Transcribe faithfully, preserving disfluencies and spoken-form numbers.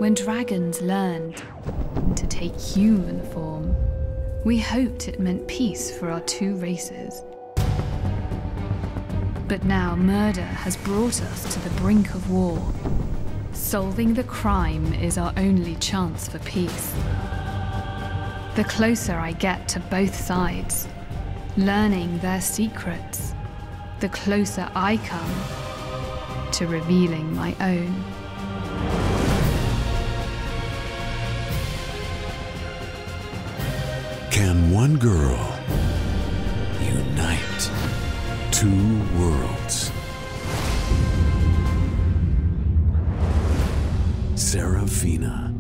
when dragons learned to take human form, we hoped it meant peace for our two races. But now murder has brought us to the brink of war. Solving the crime is our only chance for peace. The closer I get to both sides, learning their secrets, the closer I come to revealing my own. Can one girl unite two worlds? Seraphina.